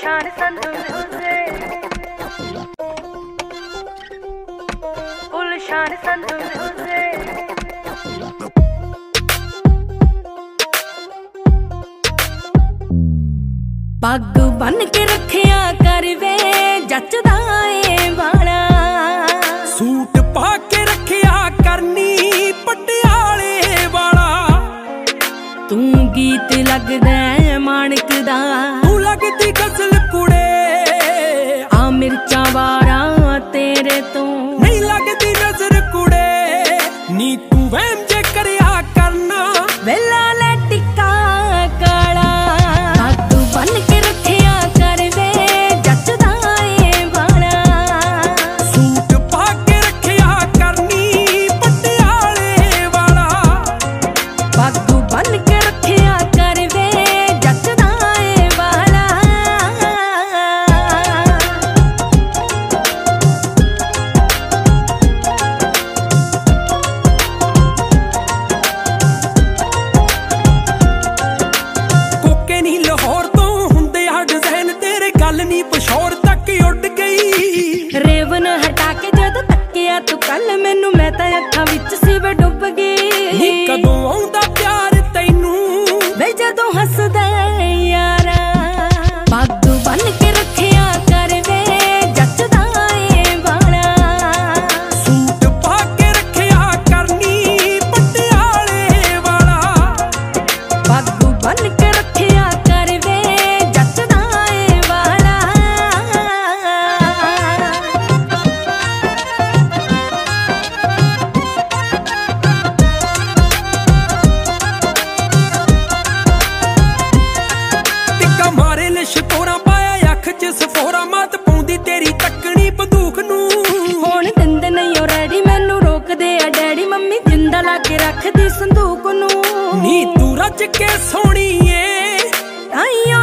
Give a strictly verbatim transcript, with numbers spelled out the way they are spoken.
Gulshan Sandhu music, Gulshan Sandhu music. पग बन के रखिया कर वे जचदा ए वाला, सूट पा के रखिया करनी पटियाले वाला। तू गीत लगदा माणक दा, तू लगदी गजल कुड़े आ मिर्चा वारा तेरे तो नहीं लगदी नजर कुड़े। नी तू वहम जे करया करना वेला ले टिक्का काला। पग बन के रखिया कर वे जचदा ए वाला, सूट पा के रखिया करनी पटियाले वाला। पग बन के रखिया कर वे जचदा ए वाला। कोके नी लाहौर तो हुंदे आ डिजाइन तेरे गल नी पशौर तक उड़ गई। रेवन हटा के जद तकिया तू कल मैनू, मैं तां अखां विच सी वे डुब गई। नी कदों आउंदा प्यार तैनू वे जदों हसदा यारा। पग बन के रखिया कर वे जचदा ए वाला, सूट पा के रखिया करनी पटियाले वाला। पग बन के रखिया कर वे जचदा ए वाला। टिक्का मारे लिश तोरा पाया अख च सफोरा, मत पाउंदी तेरी तकनी बंदूक नू। होण दिंदे नहीं ओ रैडी, मैनू रोकदे आ डैडी मम्मी, जिंदा ला के रखदी संदूक नू। नी तू रज के सोहणी ए ताइयों